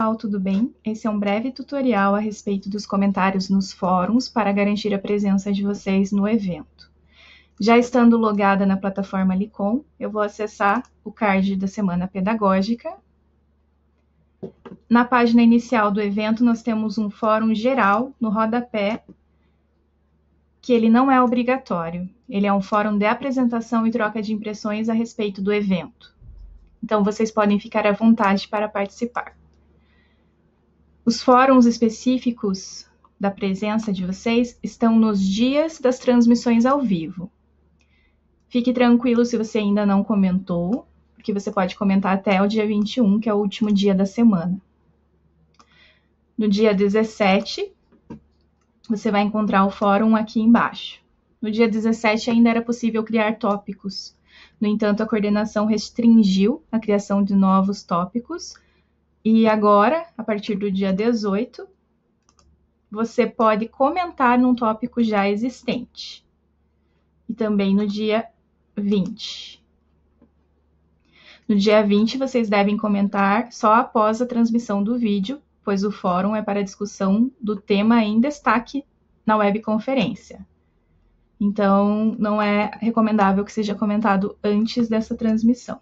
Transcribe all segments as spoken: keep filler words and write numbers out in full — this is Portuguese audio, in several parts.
pessoal, tudo bem? Esse é um breve tutorial a respeito dos comentários nos fóruns para garantir a presença de vocês no evento. Já estando logada na plataforma Licom, eu vou acessar o card da semana pedagógica. Na página inicial do evento, nós temos um fórum geral no rodapé, que ele não é obrigatório. Ele é um fórum de apresentação e troca de impressões a respeito do evento. Então, vocês podem ficar à vontade para participar. Os fóruns específicos da presença de vocês estão nos dias das transmissões ao vivo. Fique tranquilo se você ainda não comentou, porque você pode comentar até o dia vinte e um, que é o último dia da semana. No dia dezessete, você vai encontrar o fórum aqui embaixo. No dia dezessete ainda era possível criar tópicos. No entanto, a coordenação restringiu a criação de novos tópicos. E agora, a partir do dia dezoito, você pode comentar num tópico já existente. E também no dia vinte. No dia vinte, vocês devem comentar só após a transmissão do vídeo, pois o fórum é para discussão do tema em destaque na webconferência. Então, não é recomendável que seja comentado antes dessa transmissão.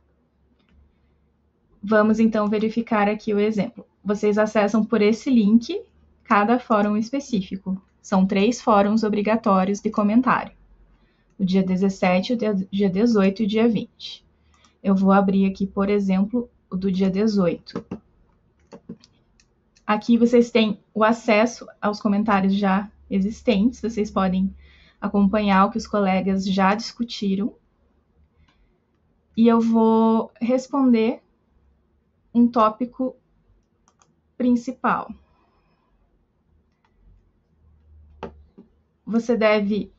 Vamos, então, verificar aqui o exemplo. Vocês acessam por esse link cada fórum específico. São três fóruns obrigatórios de comentário. O dia dezessete, o dia dezoito e o dia vinte. Eu vou abrir aqui, por exemplo, o do dia dezoito. Aqui vocês têm o acesso aos comentários já existentes. Vocês podem acompanhar o que os colegas já discutiram. E eu vou responder um tópico principal. Você deve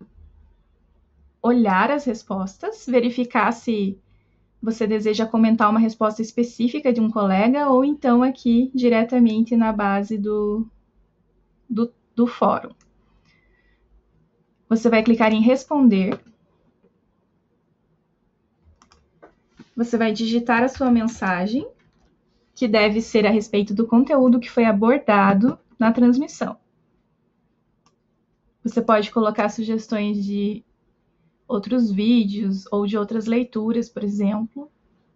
olhar as respostas, verificar se você deseja comentar uma resposta específica de um colega ou então aqui diretamente na base do, do, do fórum. Você vai clicar em responder. Você vai digitar a sua mensagem, que deve ser a respeito do conteúdo que foi abordado na transmissão. Você pode colocar sugestões de outros vídeos ou de outras leituras, por exemplo.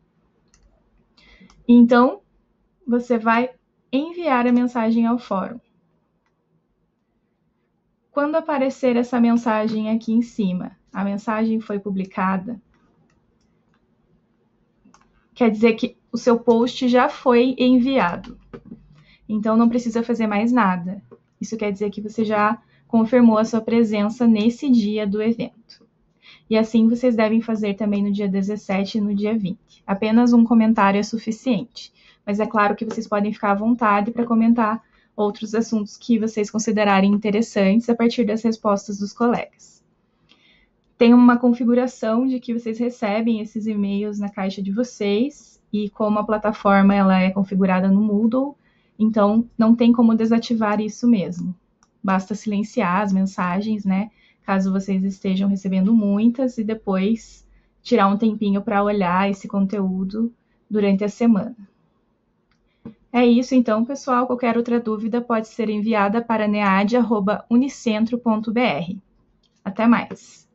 Então, você vai enviar a mensagem ao fórum. Quando aparecer essa mensagem aqui em cima, a mensagem foi publicada, quer dizer que o seu post já foi enviado. Então, não precisa fazer mais nada. Isso quer dizer que você já confirmou a sua presença nesse dia do evento. E assim vocês devem fazer também no dia dezessete e no dia vinte. Apenas um comentário é suficiente. Mas é claro que vocês podem ficar à vontade para comentar outros assuntos que vocês considerarem interessantes a partir das respostas dos colegas. Tem uma configuração de que vocês recebem esses e-mails na caixa de vocês, e como a plataforma ela é configurada no Moodle, então não tem como desativar isso mesmo. Basta silenciar as mensagens, né? Caso vocês estejam recebendo muitas, e depois tirar um tempinho para olhar esse conteúdo durante a semana. É isso então, pessoal. Qualquer outra dúvida pode ser enviada para nead arroba unicentro ponto br. Até mais!